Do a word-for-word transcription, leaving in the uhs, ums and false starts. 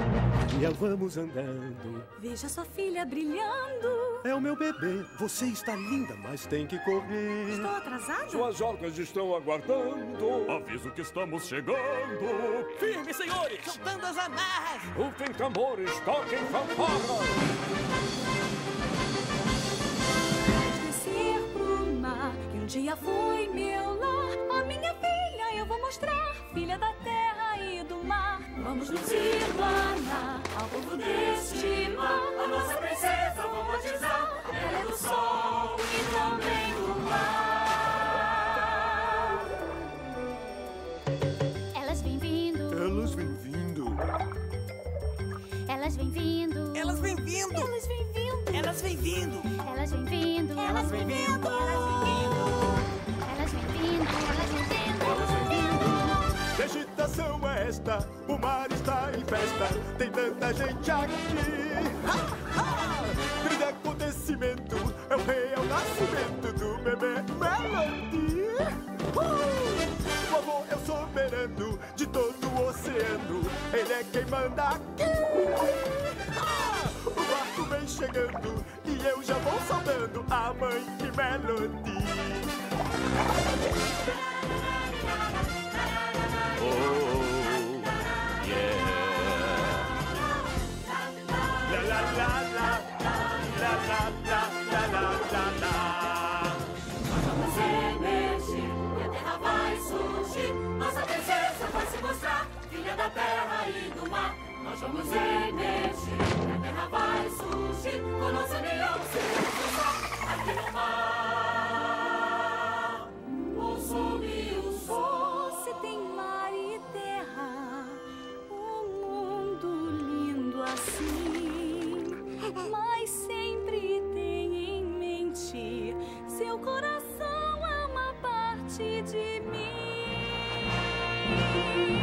E vamos andando. Veja sua filha brilhando. É o meu bebê. Você está linda, mas tem que correr. Estou atrasada? Suas ordens estão aguardando. Aviso que estamos chegando. Firme, senhores! Soltando as amarras. Rufem tambores, toquem fanfarras. Descer pro mar, que um dia foi meu lar. A minha filha eu vou mostrar, filha da terra e do mar. Vamos nos irmanar ao povo deste mar. A nossa princesa vou batizar. Ela é do sol e também do mar. Elas vêm vindo. Elas vêm vindo. Elas vêm vindo. Elas vêm vindo. Elas vêm vindo. Elas vêm vindo. Elas vêm vindo. Elas vêm vindo. Elas vêm vindo. Elas vêm vindo. Elas vêm vindo. Que agitação é esta? O mar está em festa. Tem tanta gente aqui. Ha, ha! Grande acontecimento. É o real nascimento do bebê Melody. Uh! O amor é o soberano de todo o oceano. Ele é quem manda aqui. Ah! O barco vem chegando e eu já vou saudando a mãe de Melody. Oh, yeah. La la la la, la la la la la la la. Vamos emergir e a terra vai surgir. Nossa princesa vai se mostrar, filha da terra e do mar. Nós vamos emergir e a terra vai surgir. Com nossa união seremos um só aqui no mar. O som e o sol. Você tem mar e terra, um mundo lindo assim. Mas sempre tem em mente, seu coração é uma parte de mim.